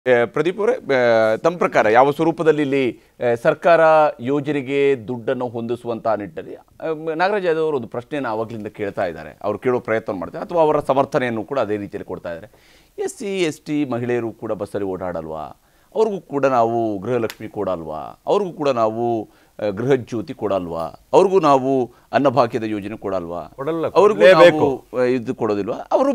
ಪ್ರದೀಪ್ ಅವರೇ, ತಮ್ಮ ಪ್ರಕಾರ ಯಾವ ಸ್ವರೂಪದಲ್ಲಿ ಇಲ್ಲಿ ಸರ್ಕಾರ ಯೋಜನೆಗೆ ದುಡ್ಡನ್ನು ಹೊಂದಿಸುವಂತಹ ನಿಟ್ಟಿನಲ್ಲಿ ನಾಗರಾಜ್ ಯಾದವ್ ಅವರು ಒಂದು ಪ್ರಶ್ನೆಯನ್ನು ಆವಾಗಲಿಂದ ಕೇಳ್ತಾ ಇದ್ದಾರೆ, ಅವರು ಕೇಳೋ ಪ್ರಯತ್ನ ಮಾಡ್ತಾರೆ ಅಥವಾ ಅವರ ಸಮರ್ಥನೆಯನ್ನು ಕೂಡ ಅದೇ ರೀತಿಯಲ್ಲಿ ಕೊಡ್ತಾ ಇದ್ದಾರೆ. SC, ST ಮಹಿಳೆಯರು ಕೂಡ ಬಸ್ಸಲ್ಲಿ ಓಡಾಡಲ್ವಾ, ಅವ್ರಿಗೂ ಕೂಡ ನಾವು ಗೃಹಲಕ್ಷ್ಮಿ ಕೊಡಲ್ವಾ, ಅವ್ರಿಗೂ ಕೂಡ ನಾವು ಗೃಹ ಜ್ಯೋತಿ ಕೊಡಲ್ವಾ, ಅವ್ರಿಗೂ ನಾವು ಅನ್ನಭಾಗ್ಯದ ಯೋಜನೆ ಕೊಡಲ್ವಾ, ಅವ್ರಿಗೂ ನಾವು ಇದು ಕೊಡೋದಿಲ್ವಾ, ಅವರು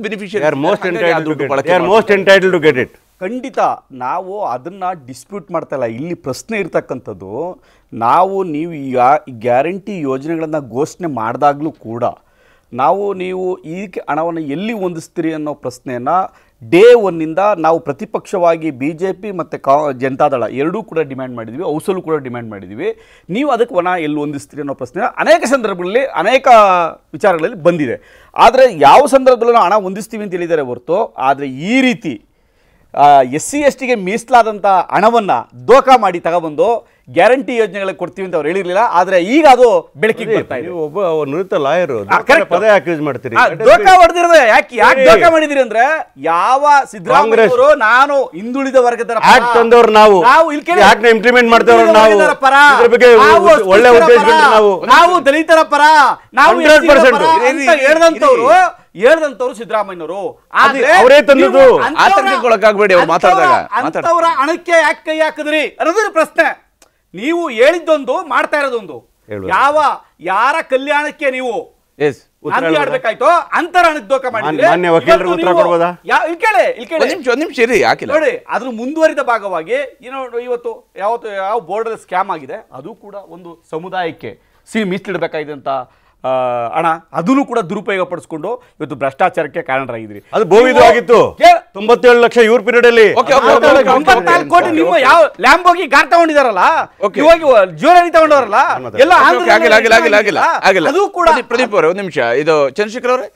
ಬೆನಿಫಿಷಿಯರಿ. ಖಂಡಿತ ನಾವು ಅದನ್ನು ಡಿಸ್ಪ್ಯೂಟ್ ಮಾಡ್ತಾ ಇಲ್ಲ. ಇಲ್ಲಿ ಪ್ರಶ್ನೆ ಇರ್ತಕ್ಕಂಥದ್ದು, ನೀವು ಈಗ ಗ್ಯಾರಂಟಿ ಯೋಜನೆಗಳನ್ನು ಘೋಷಣೆ ಮಾಡಿದಾಗಲೂ ಕೂಡ ನೀವು ಇದಕ್ಕೆ ಹಣವನ್ನು ಎಲ್ಲಿ ಹೊಂದಿಸ್ತೀರಿ ಅನ್ನೋ ಪ್ರಶ್ನೆಯನ್ನು ಡೇ ಒನ್ನಿಂದ ನಾವು ಪ್ರತಿಪಕ್ಷವಾಗಿ BJP ಮತ್ತು ಜನತಾದಳ ಎರಡೂ ಕೂಡ ಡಿಮ್ಯಾಂಡ್ ಮಾಡಿದ್ವಿ, ಹೌಸಲ್ಲೂ ಕೂಡ ಡಿಮ್ಯಾಂಡ್ ಮಾಡಿದ್ವಿ. ನೀವು ಅದಕ್ಕೆ ಹಣ ಎಲ್ಲಿ ಹೊಂದಿಸ್ತೀರಿ ಅನ್ನೋ ಪ್ರಶ್ನೆ ಅನೇಕ ಸಂದರ್ಭಗಳಲ್ಲಿ ಅನೇಕ ವಿಚಾರಗಳಲ್ಲಿ ಬಂದಿದೆ. ಆದರೆ ಯಾವ ಸಂದರ್ಭದಲ್ಲೂ ಹಣ ಹೊಂದಿಸ್ತೀವಿ ಅಂತ ಹೇಳಿದ್ದಾರೆ ಹೊರತು, ಆದರೆ ಈ ರೀತಿ SC STಗೆ ಮೀಸಲಾದಂಥ ಹಣವನ್ನು ದೋಖಾ ಮಾಡಿ ತಗೊಬಂದು ಗ್ಯಾರಂಟಿ ಯೋಜನೆಗಳಿಗೆ ಕೊಡ್ತೀವಿ ಅಂತ ಅವ್ರು ಹೇಳಿರಲಿಲ್ಲ. ಆದರೆ ಈಗ ಅದು ಬೆಳಕಿಗೆ ಬರ್ತಾ ಇದೆ. ಒಬ್ಬ ನುರಿತ ಲಾಯರು ಪದ ಯಾಕೆ ಯೂಸ್ ಮಾಡ್ತೀರಿ? ದೋಖಾ ಹೊಡೆದಿರೋದು ಯಾಕೆ ದೋಖಾ ಮಾಡಿದಿರಿ ಅಂದ್ರೆ, ಯಾವ ಸಿದ್ದರಾಮಯ್ಯವರು ನಾನು ಹಿಂದುಳಿದ ವರ್ಗದ ಆಕ್ಟ್ ತಂದವರು ನಾವು ಇಂಪ್ಲಿಮೆಂಟ್ ಮಾಡ್ತೇವೆ, ಒಳ್ಳೆ ಉದ್ದೇಶಗಳು ನಾವು ದಲಿತರ ಪರ, ನಾವು ಹೇಳ್ದಂತವ್ರು ಸಿದ್ದರಾಮಯ್ಯನವರು. ಅವರೇ ತಂದದ್ದು. ಆತಂಕಕ್ಕೊಳಗಾಗಬೇಡಿ ಅವ್ರು ಮಾತಾಡಿದಾಗ. ಅಂತವರ ಹಣಕ್ಕೆ ಯಾಕೆ ಕೈ ಹಾಕಿದ್ರಿ ಅನ್ನೋದ್ರ ಪ್ರಶ್ನೆ. ನೀವು ಹೇಳಿದ್ದೊಂದು ಮಾಡ್ತಾ ಇರೋದೊಂದು. ಯಾರ ಕಲ್ಯಾಣಕ್ಕೆ ನೀವು ಆಡ್ಬೇಕಾಯ್ತು ಅಂತರ ಹಣಕ್ಕೆ ದೋಖ ಮಾಡಿದ್ರೆ ನೋಡಿ, ಅದ್ರ ಮುಂದುವರಿದ ಭಾಗವಾಗಿ ಇವತ್ತು ಯಾವ ಬೋರ್ಡರ್ ಸ್ಕ್ಯಾಮ್ ಆಗಿದೆ, ಅದು ಕೂಡ ಒಂದು ಸಮುದಾಯಕ್ಕೆ ಮೀಸಲಿಡಬೇಕಾಗಿದೆ ಅಂತ ಹಣ ಅದನ್ನು ಕೂಡ ದುರುಪಯೋಗ ಪಡಿಸ್ಕೊಂಡು ಇವತ್ತು ಭ್ರಷ್ಟಾಚಾರಕ್ಕೆ ಕಾರಣರಾಗಿದ್ರಿ. ಅದು ಬೋವಿದು ಆಗಿತ್ತು. 97 ಲಕ್ಷ ಇವ್ರ ಪೀರಿಯಡ್ ಅಲ್ಲಿ 94 ಕೋಟಿ ನೀವು ಯಾವ ಲ್ಯಾಂಬೋಗಿ ಕಾರ್ ತಗೊಂಡಿದಾರಲ್ಲ, ಇವಾಗ ಜ್ಯುವೆಲರಿ ತಗೊಂಡವರಲ್ಲ ಎಲ್ಲ ಅದು ಕೂಡ. ಪ್ರದೀಪ್ ಅವರೇ ಒಂದು ನಿಮಿಷ, ಇದು ಚಂದ್ರಶೇಖರ್ ಅವರೇ,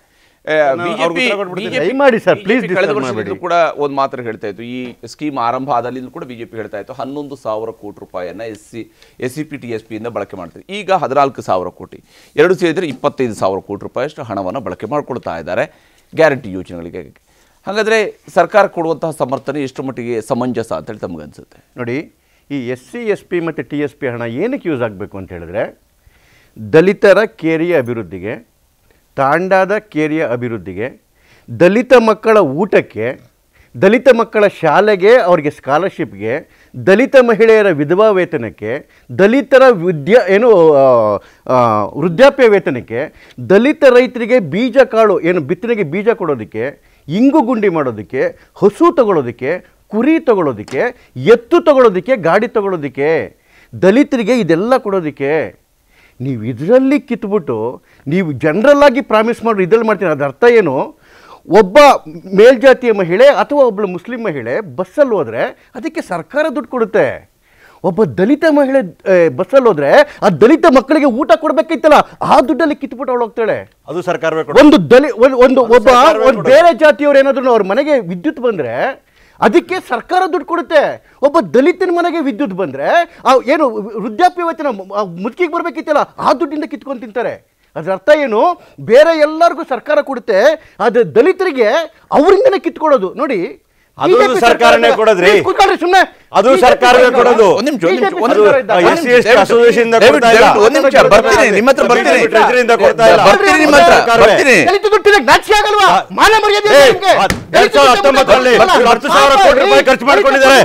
ಕೂಡ ಒಂದು ಮಾತ್ರ ಹೇಳ್ತಾ ಇತ್ತು, ಈ ಸ್ಕೀಮ್ ಆರಂಭ ಆದಲ್ಲಿ ಕೂಡ ಬಿಜೆಪಿ ಹೇಳ್ತಾ ಇತ್ತು 11,000 ಕೋಟಿ ರೂಪಾಯಿಯನ್ನ SCP TSP ಇಂದ ಬಳಕೆ ಮಾಡ್ತಾರೆ. ಈಗ 14,000 ಕೋಟಿ, ಎರಡು ಸೇರಿದ್ರೆ 25,000 ಕೋಟಿ ರೂಪಾಯಿಯಷ್ಟು ಹಣವನ್ನು ಬಳಕೆ ಮಾಡಿಕೊಡ್ತಾ ಇದ್ದಾರೆ ಗ್ಯಾರಂಟಿ ಯೋಜನೆಗಳಿಗೆ. ಹಾಗಾದ್ರೆ ಸರ್ಕಾರ ಕೊಡುವಂತಹ ಸಮರ್ಥನೆ ಎಷ್ಟು ಮಟ್ಟಿಗೆ ಸಮಂಜಸ ಅಂತೇಳಿ ತಮಗನ್ಸುತ್ತೆ? ನೋಡಿ, ಈ SC SP ಮತ್ತು TSP ಹಣ ಏನಕ್ಕೆ ಯೂಸ್ ಆಗಬೇಕು ಅಂತ ಹೇಳಿದ್ರೆ, ದಲಿತರ ಕೇರಿಯ ಅಭಿವೃದ್ಧಿಗೆ, ತಾಂಡಾದ ಕೇರಿಯ ಅಭಿವೃದ್ಧಿಗೆ, ದಲಿತ ಮಕ್ಕಳ ಊಟಕ್ಕೆ, ದಲಿತ ಮಕ್ಕಳ ಶಾಲೆಗೆ, ಅವ್ರಿಗೆ ಸ್ಕಾಲರ್ಶಿಪ್ಗೆ, ದಲಿತ ಮಹಿಳೆಯರ ವಿಧವಾ ವೇತನಕ್ಕೆ, ದಲಿತರ ವೃದ್ಧಾಪ್ಯ ವೇತನಕ್ಕೆ, ದಲಿತ ರೈತರಿಗೆ ಬೀಜ ಕಾಳು ಬಿತ್ತನೆಗೆ ಬೀಜ ಕೊಡೋದಕ್ಕೆ, ಇಂಗು ಗುಂಡಿ ಮಾಡೋದಕ್ಕೆ, ಹಸು ತಗೊಳ್ಳೋದಕ್ಕೆ, ಕುರಿ ತಗೊಳ್ಳೋದಕ್ಕೆ, ಎತ್ತು ತಗೊಳ್ಳೋದಕ್ಕೆ, ಗಾಡಿ ತಗೊಳ್ಳೋದಕ್ಕೆ, ದಲಿತರಿಗೆ ಇದೆಲ್ಲ ಕೊಡೋದಕ್ಕೆ. ನೀವು ಇದರಲ್ಲಿ ಕಿತ್ಬಿಟ್ಟು ನೀವು ಜನರಲ್ಲಾಗಿ ಪ್ರಾಮಿಸ್ ಮಾಡಿ ಇದರಲ್ಲಿ ಮಾಡ್ತೀನಿ. ಅದರ ಅರ್ಥ ಏನು? ಒಬ್ಬ ಮೇಲ್ಜಾತಿಯ ಮಹಿಳೆ ಅಥವಾ ಒಬ್ಬಳು ಮುಸ್ಲಿಂ ಮಹಿಳೆ ಬಸ್ಸಲ್ಲಿ ಹೋದರೆ ಅದಕ್ಕೆ ಸರ್ಕಾರ ದುಡ್ಡು ಕೊಡುತ್ತೆ. ಒಬ್ಬ ದಲಿತ ಮಹಿಳೆ ಬಸ್ಸಲ್ಲಿ ಹೋದರೆ ಆ ದಲಿತ ಮಕ್ಕಳಿಗೆ ಊಟ ಕೊಡಬೇಕಿತ್ತಲ್ಲ, ಆ ದುಡ್ಡಲ್ಲಿ ಕಿತ್ಬಿಟ್ಟು ಅವಳು ಹೋಗ್ತಾಳೆ. ಅದು ಸರ್ಕಾರವೇ. ಒಬ್ಬ ಬೇರೆ ಜಾತಿಯವರು ಏನಾದ್ರು ಅವ್ರ ಮನೆಗೆ ವಿದ್ಯುತ್ ಬಂದರೆ ಅದಕ್ಕೆ ಸರ್ಕಾರ ದುಡ್ಡು ಕೊಡುತ್ತೆ. ಒಬ್ಬ ದಲಿತನ ಮನೆಗೆ ವಿದ್ಯುತ್ ಬಂದರೆ ವೃದ್ಧಾಪ್ಯ ವೇತನ ಮುದುಕಿಗೆ ಬರಬೇಕಿತ್ತಲ್ಲ, ಆ ದುಡ್ಡಿಂದ ಕಿತ್ಕೊಂಡು ತಿಂತಾರೆ. ಅದರ ಅರ್ಥ ಏನು? ಬೇರೆ ಎಲ್ಲರಿಗೂ ಸರ್ಕಾರ ಕೊಡುತ್ತೆ, ಆದರೆ ದಲಿತರಿಗೆ ಅವರಿಂದನೇ ಕಿತ್ಕೊಳ್ಳೋದು. ನೋಡಿ, ಅದು ಸರ್ಕಾರನೇ ಕೊಡೋದ್ರಿ, ಸುಮ್ಮನೆ ಅದು ಸರ್ಕಾರವೇ ಕೊಡೋದು. ಖರ್ಚು ಮಾಡ್ಕೊಂಡಿದ್ದಾರೆ.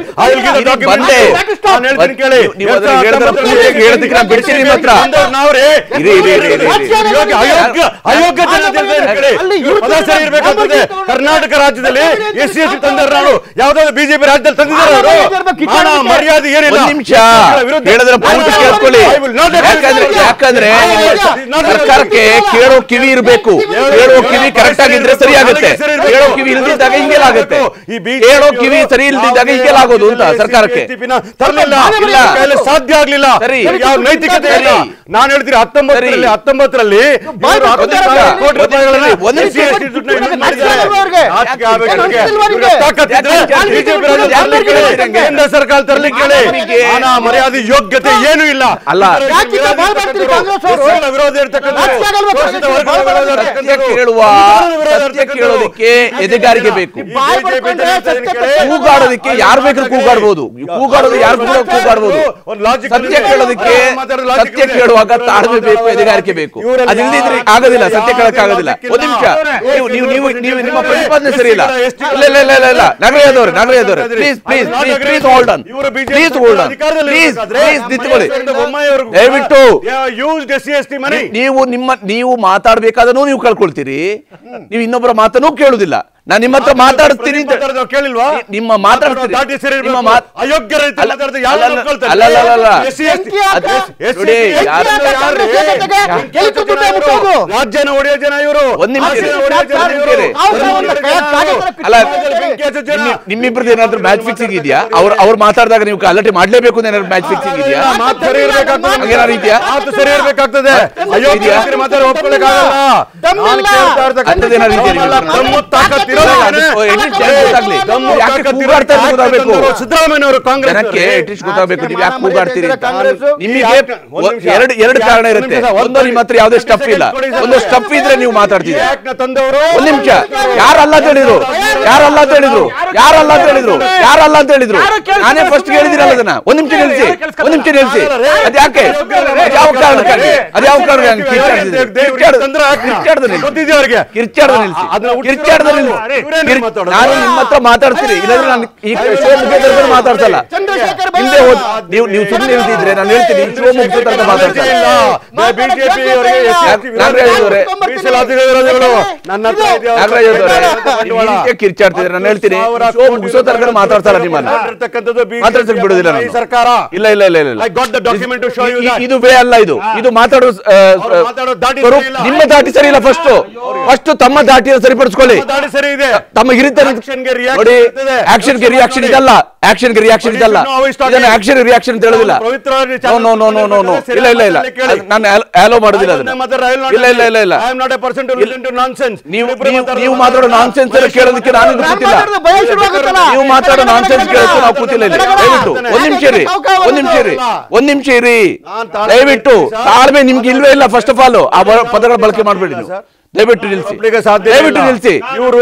ಕರ್ನಾಟಕ ರಾಜ್ಯದಲ್ಲಿ SC ST ತಂದರು, ಯಾವ್ದಾದ್ರು BJP ರಾಜ್ಯದಲ್ಲಿ ತಂದಿದ್ದಾರೆ. ಮರ್ಯಾದೆ ಏನಿಲ್ಲ. ನಿಮಿಷ ಹೇಳಿದ್ರೆ ಕೇಳ್ಕೊಳ್ಳಿ, ಯಾಕಂದ್ರೆ ಸರ್ಕಾರಕ್ಕೆ ಕೇಳೋ ಕಿವಿ ಇರಬೇಕು. ಕೇಳೋ ಕಿವಿ ಕರೆಕ್ಟ್ ಆಗಿದ್ರೆ ಸರಿ ಆಗುತ್ತೆ. ಕೇಳೋ ಕಿವಿ ಇಲ್ದಿದ್ದಾಗ ಹಿಂಗೆಲ್ಲಾಗುತ್ತೆ, ಕೇಳೋ ಕಿವಿ ಸರಿ ಇಲ್ದಿದ್ದಾಗ ಹಿಂಗೆಲ್ಲಾಗೋದು ಅಂತ ಸರ್ಕಾರಕ್ಕೆ ಸಾಧ್ಯ ಆಗ್ಲಿಲ್ಲ. ಯಾವ ನೈತಿಕತೆ ಇಲ್ಲ. ನಾನು ಹೇಳ್ತೀನಿ 19ರಲ್ಲಿ ಕೋಟಿ ರೂಪಾಯಿಗಳಲ್ಲಿ ಕೇಂದ್ರ ಸರ್ಕಾರ ತರಲಿಕ್ಕೆ ಮರ್ಯಾದೆ ಯೋಗ್ಯತೆ ಏನೂ ಇಲ್ಲ. ಅಲ್ಲ ವಿರೋಧ ಇರ್ತಕ್ಕಂಥ ಕೇಳೋದಕ್ಕೆ ಎದೆಗಾರಿಕೆ ಬೇಕು. ಕೂಗಾಡೋದಕ್ಕೆ ಯಾರು ಬೇಕಾದ್ರೂ ಕೂಗಾಡ್ಬೋದು, ಕೂಗಾಡೋದು ಯಾರು ಬೇಕಾದ್ರೂ ಕೂಗಾಡ್ಬೋದು. ಸತ್ಯ ಕೇಳೋದಕ್ಕೆ ಸತ್ಯ ಕೇಳುವಾಗ ತಾಳ್ಮೆ ಬೇಕು, ಎದೆಗಾರಿಕೆ ಬೇಕು. ಅದಿಲ್ಲದಿದ್ರೆ ಆಗೋದಿಲ್ಲ, ಸತ್ಯ ಕೇಳಕ್ ಆಗೋದಿಲ್ಲ. ಒಂದು ನಿಮಿಷ, ನೀವು ನಿಮ್ಮ ಪ್ರತಿಪಾದನೆ ಸರಿ ಇಲ್ಲ. ಇಲ್ಲ Nagaraj please hold on, please hold on, please ನಿಂತ್ಕೊಳ್ಳಿ ದಯವಿಟ್ಟು. ನೀವು ಮಾತಾಡ್ಬೇಕಾದನು ನೀವು ಕಳ್ಕೊಳ್ತೀರಿ, ನೀವು ಇನ್ನೊಬ್ಬರ ಮಾತನ್ನು ಕೇಳುದಿಲ್ಲ. ನಾನು ನಿಮ್ಮ ಹತ್ರ ಮಾತಾಡ್ತೀನಿ ಕೇಳಿಲ್ವಾ? ನಿಮ್ಮ ಮಾತಾಡ್ತೀನಿ ರಾಜ್ಯನ ಒಡೆಯ ಜನ ಇವರು. ನಿಮ್ಮಿಬ್ರದ್ದು ಏನಾದ್ರು ಮ್ಯಾಚ್ ಫಿಕ್ಸಿಂಗ್ ಇದೆಯಾ? ಅವ್ರು ಮಾತಾಡಿದಾಗ ನೀವು ಗಲಾಟೆ ಮಾಡ್ಲೇಬೇಕು ಅಂತ ಏನಾದ್ರು ಮ್ಯಾಚ್ ಫಿಕ್ಸಿಂಗ್ ಇದೆಯಾ? ಏನಾದ್ರು ಇದೆಯಾ? ಸರಿ ಇರ್ಬೇಕಾಗ್ತದೆ. ಸಿದ್ದರಾಮಯ್ಯವರು ಕಾಂಗ್ರೆಸ್ ಗೊತ್ತಾಗಬೇಕು ನೀವು ಯಾಕೆ ಕೂಗಾಡ್ತೀರಿ. ನಿಮಗೆ ಎರಡು ಕಾರಣ ಇರುತ್ತೆ. ಒಂದು ನಿಮ್ಮ ಹತ್ರ ಯಾವುದೇ ಸ್ಟಫ್ ಇಲ್ಲ, ಒಂದು ಸ್ಟಫ್ ಇದ್ರೆ ನೀವು ಮಾತಾಡ್ತೀರಿ. ಒಂದ್ ನಿಮಿಷ, ಯಾರಲ್ಲ ಅಂತ ಹೇಳಿದ್ರು ನಾನೇ ಫಸ್ಟ್ ಹೇಳಿದಿರಲ್ಲ ಅದನ್ನ. ಒಂದ್ ನಿಮಿಷ ನಿಲ್ಸಿ. ಅದ್ಯಾಕೆ ಯಾವ ಕಾರಣಕ್ಕಾಗಿ ನಾನು ನಿಮ್ಮ ಹತ್ರ ಮಾತಾಡ್ತೀರಿ, ಇಲ್ಲಾಂದ್ರೆ ನಾನು ಈ ಶೋ ಮುಗಿದ್ರೆ ಮಾತಾಡ್ಸಲ್ಲ. ಹಿಂದೆ ನೀವು ಸುಮ್ಮನೆ ಇಲ್ದಿದ್ರೆ ನಾನು ಹೇಳ್ತೀನಿ ಶೋ ಮುಗಿದ ತನಕ ಮಾತಾಡ್ತಾರೆ. ಕಿರ್ಚಾಡ್ತಿದ್ರೆ ನಾನು ಹೇಳ್ತೀನಿ ಶೋ ಮುಗಿಸೋ ತನಕ ಮಾತಾಡ್ತಾರ. ನಿಮ್ಮನ್ನ ಮಾತಾಡ್ಸಕ್ ಬಿಡುದಿಲ್ಲ ಸರ್ಕಾರ. ಇಲ್ಲ ಇದು ವೇ ಅಲ್ಲ. ಇದು ಮಾತಾಡೋ ನಿಮ್ಮ ದಾಟಿ ಸರಿ ಇಲ್ಲ. ಫಸ್ಟ್ ತಮ್ಮ ದಾಟಿಯನ್ನು ಸರಿಪಡಿಸ್ಕೊಳ್ಳಿ. ತಮ್ಮ ಹಿರಿತ ನೋಡಿ, ಆಕ್ಷನ್ಗೆ ರಿಯಾಕ್ಷನ್ ಇದಲ್ಲ. ಆಕ್ಷನ್ಗೆ ರಿಯಾಕ್ಷನ್ ಇದಲ್ಲ. ಇದನ್ನ ಆಕ್ಷನ್ ರಿಯಾಕ್ಷನ್ ಅಂತ ಹೇಳೋದಿಲ್ಲ. ಇಲ್ಲ ನಾನು ಆಲೋ ಮಾಡೋದಿಲ್ಲ ಅದನ್ನ. ಇಲ್ಲ ನೀವು ಮಾತಾಡೋ ನಾನ್ಸೆನ್ಸ್ ಕೇಳೋದಕ್ಕೆ ನಾನು ಕೂತಿಲ್ಲ. ನೀವು ಮಾತಾಡೋ ನಾನ್ಸೆನ್ಸ್ ಕೇಳೋದಕ್ಕೆ ನಾವು ಕೂತಿಲ್ಲ. ದಯವಿಟ್ಟು ಒಂದ್ ನಿಮಿಷ ಇರಿ ದಯವಿಟ್ಟು. ತಾಳ್ಮೆ ನಿಮ್ಗೆ ಇಲ್ವೇ ಇಲ್ಲ. ಫಸ್ಟ್ ಆಫ್ ಆಲ್ ಆ ಪದಗಳ ಬಳಕೆ ಮಾಡಬೇಡಿ ನೀವು. ದಯವಿಟ್ಟು ನಿಲ್ಲಿಸಿ. ಇವರು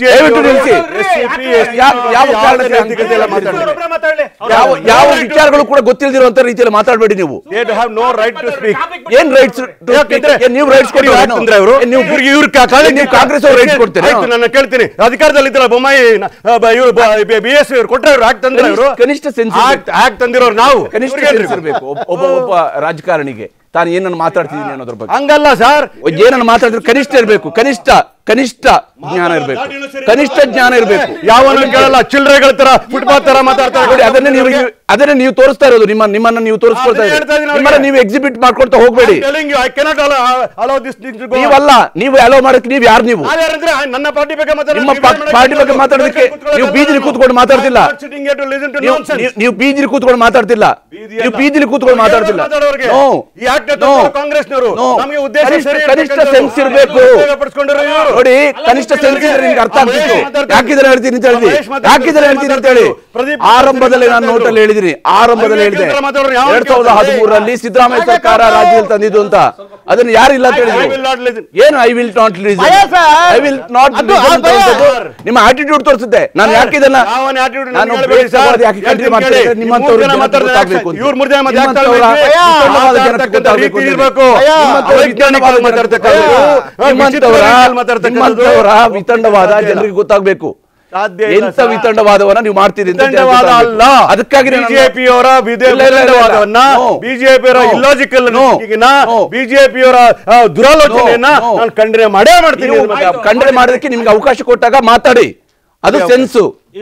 ಯಾವ ವಿಚಾರಗಳು ಕೂಡ ಗೊತ್ತಿಲ್ಲದಿರುವಂತ ರೀತಿಯಲ್ಲಿ ಮಾತಾಡಬೇಡಿ ನೀವು. ಏನ್ ರೈಟ್ಸ್? ನೀವು ರೈಟ್ಸ್ ಕಾಂಗ್ರೆಸ್ ಅವರು ರೈಟ್ಸ್ ಕೊಡ್ತಾರೆ. ನಾನು ಕೇಳ್ತೀನಿ, ಅಧಿಕಾರದಲ್ಲಿ ಇದ್ದಲ್ಲ ಬೊಮ್ಮಾಯಿ BS ಕೊಟ್ಟರೆ ಆಕ್ಟ್ ತಂದ್ರೆ ಅವರು ಕನಿಷ್ಠ ಸೆನ್ಸ್ ಆಕ್ಟ್ ತಂದಿರೋರು ನಾವು. ಕನಿಷ್ಠ ಸೆನ್ಸ್ ಇರಬೇಕು ಒಬ್ಬ ರಾಜಕಾರಣಿಗೆ. ತಾನು ಏನನ್ನು ಮಾತಾಡ್ತಿದ್ದೀನಿ ಅನ್ನೋದ್ರ ಬಗ್ಗೆ ಹಂಗಲ್ಲ ಸರ್, ಏನನ್ನು ಮಾತಾಡಿದ್ರೆ ಕನಿಷ್ಠ ಇರಬೇಕು. ಕನಿಷ್ಠ ಜ್ಞಾನ ಇರಬೇಕು. ಕನಿಷ್ಠ ಜ್ಞಾನ ಇರಬೇಕು. ಯಾವನು ಕೇಳಲ್ಲ, ಚಿಲ್ಲರೆಗಳ ತರ ಫುಟ್ಪಾತ್ ತರ ಮಾತಾಡ್ತಾರೆ ನೋಡಿ. ಅದನ್ನೇ ನೀವು ತೋರಿಸ್ತಾ ಇರೋದು. ನಿಮ್ಮನ್ನ ನೀವು ತೋರಿಸ್ಕೊಳ್ತಾ ಇದ್ದೀರಿ. ನಿಮ್ಮನ್ನ ನೀವು ಎಕ್ಸಿಬಿಟ್ ಮಾಡ್ಕೊಳ್ತಾ ಹೋಗ್ಬೇಡಿ. ನೀವಲ್ಲ, ನೀವು ಅಲೋ ಮಾಡಕ್ಕೆ ನೀವು ಯಾರು? ನೀವು ನನ್ನ ಪಾರ್ಟಿ ಬಗ್ಗೆ ನಿಮ್ಮ ಪಾರ್ಟಿ ಬಗ್ಗೆ ಮಾತಾಡೋದಕ್ಕೆ ನೀವು ಬೀದಿಲಿ ಕೂತ್ಕೊಂಡು ಮಾತಾಡ್ತಿಲ್ಲ. ನೀವು ಬೀದಿಲಿ ಕೂತ್ಕೊಂಡು ಮಾತಾಡ್ತಿಲ್ಲ. ಕಾಂಗ್ರೆಸ್ನವರು ಕನಿಷ್ಠ ಸೆನ್ಸ್ ಇರಬೇಕು ನೋಡಿ. ಕನಿಷ್ಠ ಸೆನ್ಸ್ ಇದ್ರೆ ನಿಮ್ಗೆ ಅರ್ಥ ಆಗ್ತಿತ್ತು. ಯಾಕಿದ್ರೆ ಹೇಳ್ತೀನಿ ಅಂತ ಹೇಳಿ ಆರಂಭದಲ್ಲಿ ನಾನು ನೋಟಲ್ಲಿ ಹೇಳಿದ್ದೀನಿ. 2013 ಸಿದ್ದರಾಮಯ್ಯ ಸರ್ಕಾರ ರಾಜ್ಯದಲ್ಲಿ ತಂದಿದ್ದು ಅಂತ. ಅದನ್ನು ಯಾರಿಲ್ಲ ಅಂತ ಹೇಳಿದ್ರು. ಏನು ಐ ವಿಲ್ ನಾಟ್ ನಿಮ್ಮ ಆಟಿಟ್ಯೂಡ್ ತೋರಿಸುತ್ತೆ. ನಾನು ಯಾಕಿದನ್ನ ವಿತಂಡವಾದ ಜನರಿಗೆ ಗೊತ್ತಾಗಬೇಕು. ಎಂತ ವಿತಂಡವಾದವನ್ನ ನೀವು ಮಾಡ್ತೀರಿ ಅಂತ. ಅದಕ್ಕಾಗಿ ಬಿಜೆಪಿಯವರ ವಿಧೇಯಕವನ್ನ, ಬಿಜೆಪಿಯವರ ಇಲ್ಲಾಜಿಕಲ್, ಬಿಜೆಪಿಯವರ ದುರಾಲೋಚನೆಯನ್ನ ನಾನು ಖಂಡನೆ ಮಾಡೇ ಮಾಡ್ತೀನಿ. ಖಂಡನೆ ಮಾಡೋದಕ್ಕೆ ನಿಮ್ಗೆ ಅವಕಾಶ ಕೊಟ್ಟಾಗ ಮಾತಾಡಿ. ಅದು ಸೆನ್ಸು.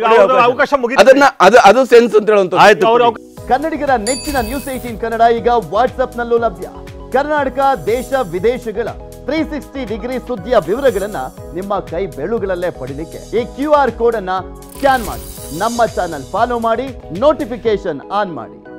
ಅದು ಸೆನ್ಸ್ ಅಂತ ಹೇಳುವಂತ. ಕನ್ನಡಿಗರ ನೆಚ್ಚಿನ ನ್ಯೂಸ್ 18 ಕನ್ನಡ ಈಗ ವಾಟ್ಸ್ಆಪ್ನಲ್ಲೂ ಲಭ್ಯ. ಕರ್ನಾಟಕ, ದೇಶ ವಿದೇಶಗಳ 360 ಡಿಗ್ರಿ ಸುದ್ದಿಯ ವಿವರಗಳನ್ನ ನಿಮ್ಮ ಕೈ ಬೆಳುಗಳಲ್ಲೇ ಪಡಿಲಿಕ್ಕೆ ಈ QR ಕೋಡ್ ಅನ್ನ ಸ್ಕ್ಯಾನ್ ಮಾಡಿ, ನಮ್ಮ ಚಾನಲ್ ಫಾಲೋ ಮಾಡಿ, ನೋಟಿಫಿಕೇಶನ್ ಆನ್ ಮಾಡಿ.